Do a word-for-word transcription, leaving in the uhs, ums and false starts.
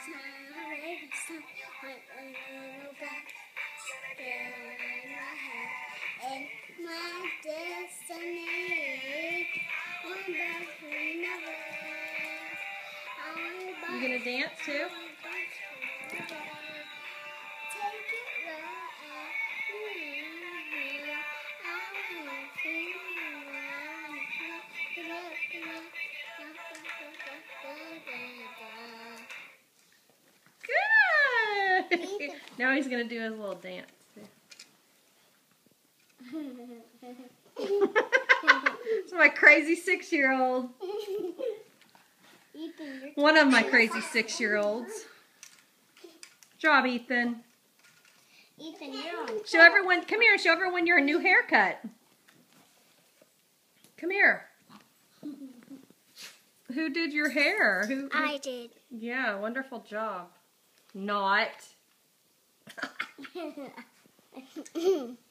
You gonna dance too? Good! Now he's gonna do his little dance too. It's my crazy six-year-old. One of my crazy six-year-olds. Job, Ethan. Ethan, you're on. Show everyone. Come here and show everyone your new haircut. Come here. Who did your hair? Who, who? I did. Yeah, wonderful job. Not.